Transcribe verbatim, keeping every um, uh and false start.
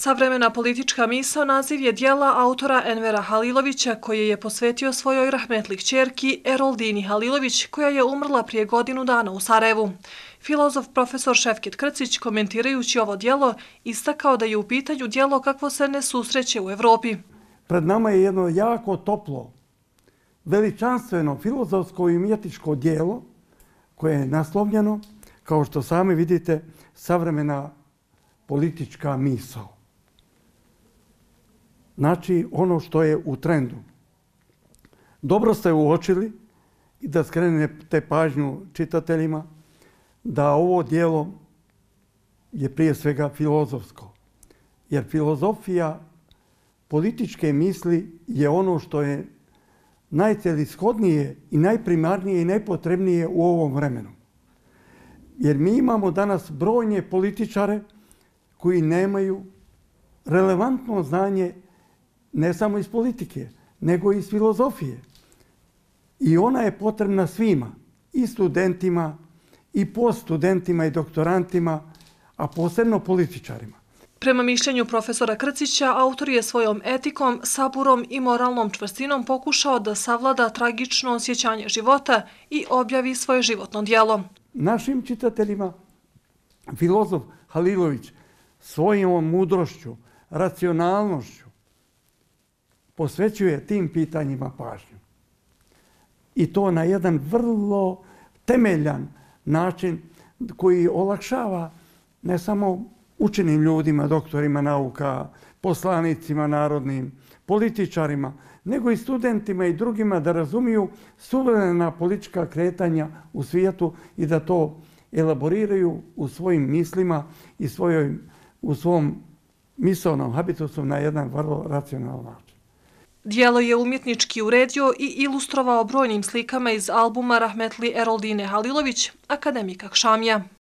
Savremena politička misao naziv je dijela autora Envera Halilovića koje je posvetio svojoj rahmetli kćerki Eroldini Halilović koja je umrla prije godinu dana u Sarajevu. Filozof profesor Šefket Krcić komentirajući ovo dijelo istakao da je u pitanju dijelo kakvo se ne susreće u Evropi. Pred nama je jedno jako toplo, veličanstveno filozofsko i umjetničko dijelo koje je naslovljeno, kao što sami vidite, savremena politička misao. Znači ono što je u trendu. Dobro ste uočili i da skrenete pažnju čitateljima da ovo dijelo je prije svega filozofsko. Jer filozofija političke misli je ono što je najcelishodnije i najprimarnije i najpotrebnije u ovom vremenu. Jer mi imamo danas brojne političare koji nemaju relevantno znanje ne samo iz politike, nego i iz filozofije. I ona je potrebna svima, i studentima, i poststudentima, i doktorantima, a posebno političarima. Prema mišljenju profesora Krcića, autor je svojom etikom, saburom i moralnom čvrstinom pokušao da savlada tragično osjećanje života i objavi svoje životno djelo. Našim čitateljima filozof Halilović svojom mudrošću, racionalnošću posvećuje tim pitanjima pažnju. I to na jedan vrlo temeljan način koji olakšava ne samo učenim ljudima, doktorima nauka, poslanicima narodnim, političarima, nego i studentima i drugima da razumiju suverena politička kretanja u svijetu i da to elaboriraju u svojim mislima i svojoj, u svom misaonom habitusu na jedan vrlo racionalan način. Dijelo je umjetnički uredio i ilustrovao brojnim slikama iz albuma rahmetli Eroldine Halilović, akademika Kšamija.